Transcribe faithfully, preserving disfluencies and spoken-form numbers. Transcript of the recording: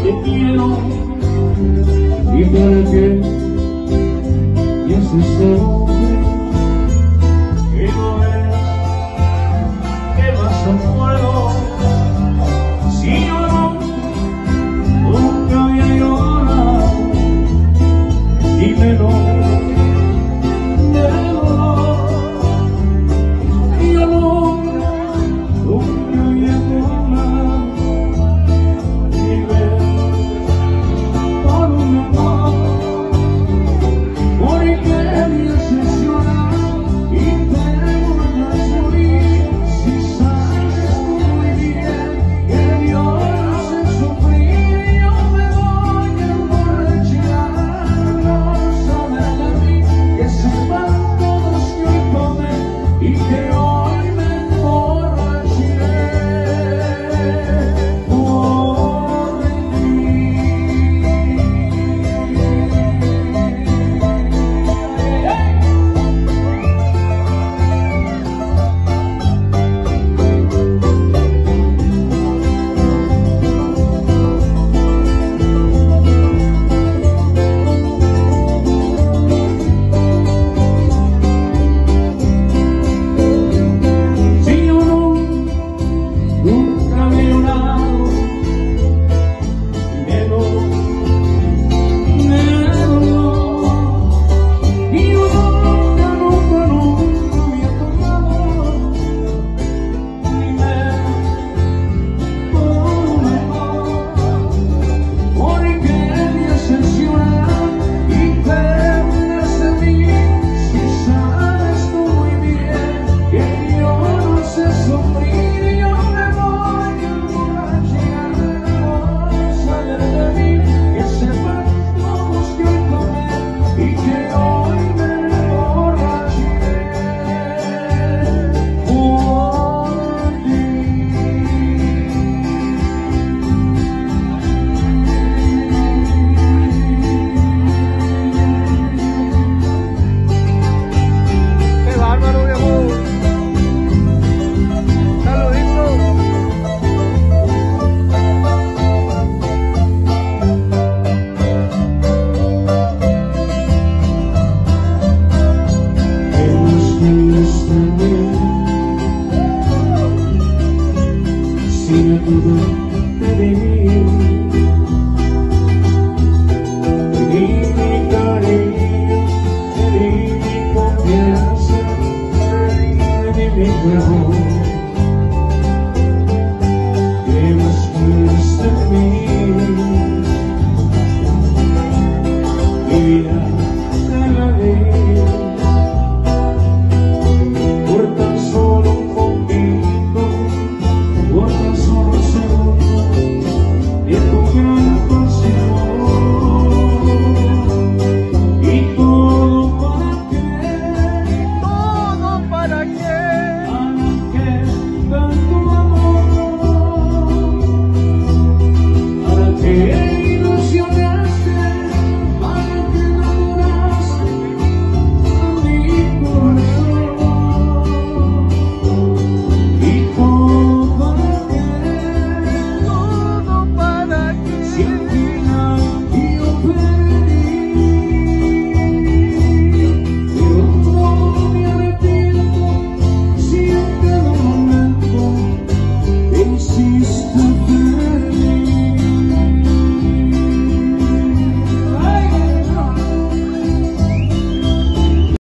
te quiero y porque y ese ser hombre que no es, ¿qué más no puedo? Si yo no, nunca voy a llorar, dímelo de dolor. Y yo no, nunca voy a llorar, dime por un amor, porque me hace llorar y te voy a subir. Si sabes muy bien que Dios hace sufrir, yo me voy a emborrachar. No saben de mí, que sepan todos que hoy tomé y que hoy me emborracharé por ti. Si yo no, nunca me he llorado, menos, menos. Y yo nunca, nunca, nunca me he tomado ni menos por un mejor, porque me haces llorar y te burlas de mí. Si sabes tú muy bien que yo no sé sufrir, yo me voy a emborrachar. No saber de mí, que sepan todos que hoy tomé y que hoy me emborracharé por ti. ¡Qué bárbaro, mi amor! ¡Saluditos! Que más quieres también, si me pudo pedir, te di mi cariño, te di mi confianza, te di mi cuerpo. ¿Qué más quieres de mí? Mi vida